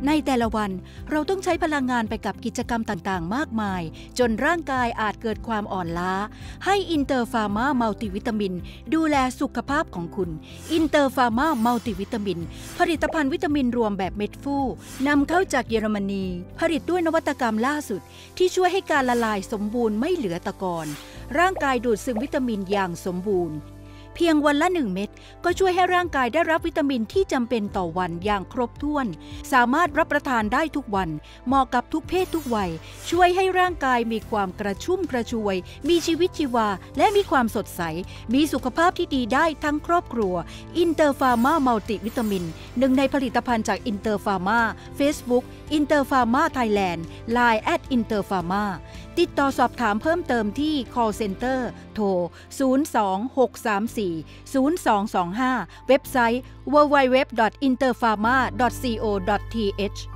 ในแต่ละวันเราต้องใช้พลังงานไปกับกิจกรรมต่างๆมากมายจนร่างกายอาจเกิดความอ่อนล้าให้อินเตอร์ฟาร์มามัลติวิตามินดูแลสุขภาพของคุณอินเตอร์ฟาร์มามัลติวิตามินผลิตภัณฑ์วิตามินรวมแบบเม็ดฟูนำเข้าจากเยอรมนีผลิตด้วยนวัตกรรมล่าสุดที่ช่วยให้การละลายสมบูรณ์ไม่เหลือตะกอนร่างกายดูดซึมวิตามินอย่างสมบูรณ์เพียงวันละ1 เม็ดก็ช่วยให้ร่างกายได้รับวิตามินที่จำเป็นต่อวันอย่างครบถ้วนสามารถรับประทานได้ทุกวันเหมาะกับทุกเพศทุกวัยช่วยให้ร่างกายมีความกระชุ่มกระชวยมีชีวิตชีวาและมีความสดใสมีสุขภาพที่ดีได้ทั้งครอบครัวอินเตอร์ฟาร์มามัลติวิตามินหนึ่งในผลิตภัณฑ์จากอินเตอร์ฟาร์มา Facebook อินเตอร์ฟาร์มาไทยแลนด์ LINE @อินเตอร์ฟาร์มาติดต่อสอบถามเพิ่มเติมที่ call center โทร 026340225 เว็บไซต์ www.interpharma.co.th